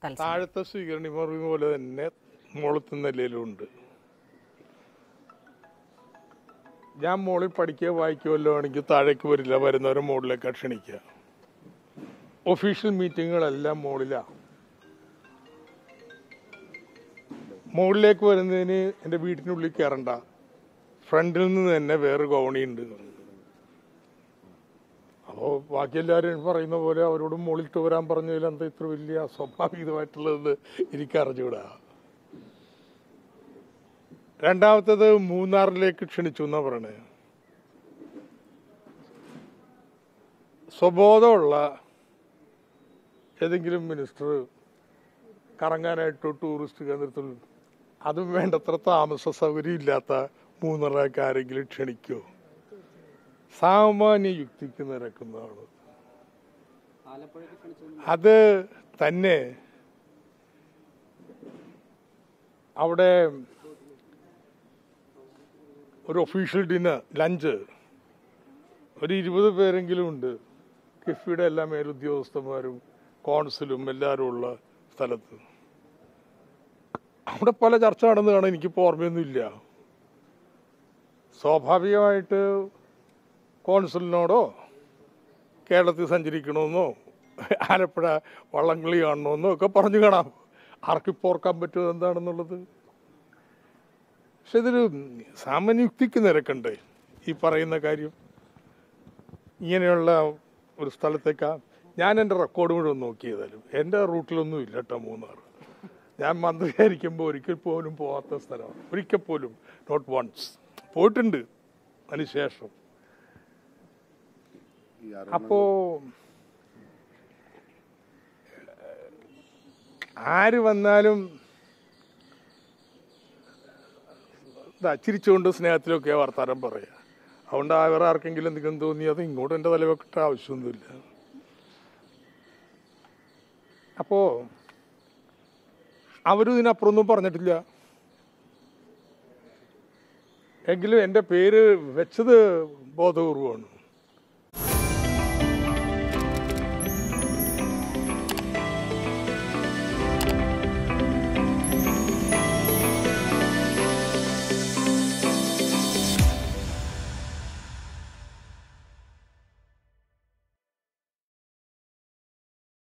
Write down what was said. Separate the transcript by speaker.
Speaker 1: താഴത്തെ സ്വീകരണി മുറി പോലെ തന്നെ മുകളത്തെ നിലയിലും ഉണ്ട്. ഞാൻ മുകളിൽ പഠിക്കുകയോ വായിക്കുകയോ ആണെങ്കിൽ താഴേക്ക് വരില്ല, വരുന്നവരെ മുകളിലേക്ക് ക്ഷണിക്കുക. ഒഫീഷ്യൽ മീറ്റിങ്ങുകളെല്ലാം മുകളിലാണ്. മുകളിലേക്ക് വരുന്നതിന് എൻ്റെ വീട്ടിനുള്ളിൽ കയറണ്ട, ഫ്രണ്ടിൽ നിന്ന് തന്നെ വേറെ കോണിയുണ്ട്. അപ്പോൾ ബാക്കി എല്ലാവരും പറയുന്ന പോലെ അവരോട് മുകളിലിട്ട് വരാൻ പറഞ്ഞതിൽ എന്താ ഇത്ര വലിയ അസ്വാഭാവികമായിട്ടുള്ളത് എനിക്കറിഞ്ഞൂടാ. രണ്ടാമത്തേത് മൂന്നാറിലേക്ക് ക്ഷണിച്ചു എന്നാ പറയണേ. സ്വബോധമുള്ള ഏതെങ്കിലും മിനിസ്റ്റർ കറങ്ങാനായിട്ട് ടൂറിസ്റ്റ് കേന്ദ്രത്തിൽ അതും വേണ്ടത്ര താമസ സൗകര്യം ഇല്ലാത്ത മൂന്നാറിലേക്ക് ആരെങ്കിലും ക്ഷണിക്കോ? സാമാന്യ യുക്തിക്ക് നിരക്കുന്നതാണ്. അത് തന്നെ അവിടെ ഒരു ഒഫീഷ്യൽ ഡിന്നർ, ലഞ്ച്, ഒരു 20 പേരെങ്കിലും ഉണ്ട്. കിഫ്ബിയുടെ എല്ലാ മേലുദ്യോഗസ്ഥന്മാരും കോൺസുലും എല്ലാവരും ഉള്ള സ്ഥലത്ത് അവിടെ പല ചർച്ച നടന്നു കാണാൻ എനിക്കിപ്പോൾ ഓർമ്മയൊന്നുമില്ല. സ്വാഭാവികമായിട്ട് കോൺസുലിനോടോ കേരളത്തിൽ സഞ്ചരിക്കണമെന്നോ ആലപ്പുഴ വള്ളംകളി കാണണമെന്നോ ഒക്കെ പറഞ്ഞു കാണാം. ആർക്കിപ്പോൾ ഓർക്കാൻ പറ്റുമോ എന്താണെന്നുള്ളത്? പക്ഷെ ഇതൊരു സാമാന്യയുക്തിക്ക് നിരക്കണ്ടേ ഈ പറയുന്ന കാര്യം? ഇങ്ങനെയുള്ള ഒരു സ്ഥലത്തേക്കാ ഞാൻ എൻ്റെ റെക്കോർഡ് മുഴുവൻ നോക്കിയതായാലും എൻ്റെ റൂട്ടിലൊന്നും ഇല്ല കേട്ടോ മൂന്നാർ. ഞാൻ മന്ത്രിയായിരിക്കുമ്പോൾ ഒരിക്കൽ പോലും പോകാത്ത സ്ഥലമാണ്. ഒരിക്കൽ പോലും, നോട്ട് വൺസ്. പോയിട്ടുണ്ട് അതിനുശേഷം. അപ്പോ ആര് വന്നാലും ചിരിച്ചുകൊണ്ട് സ്നേഹത്തിലൊക്കെ വർത്താനം പറയാ. അതുകൊണ്ട് വേറെ ആർക്കെങ്കിലും എന്തെങ്കിലും തോന്നി അത് ഇങ്ങോട്ട് എൻ്റെ തലവെക്കേണ്ട ആവശ്യമൊന്നുമില്ല. അപ്പോ അവരും ഇതിനപ്പുറമൊന്നും പറഞ്ഞിട്ടില്ല. എങ്കിലും എൻ്റെ പേര് വെച്ചത് ബോധപൂർവമാണ്.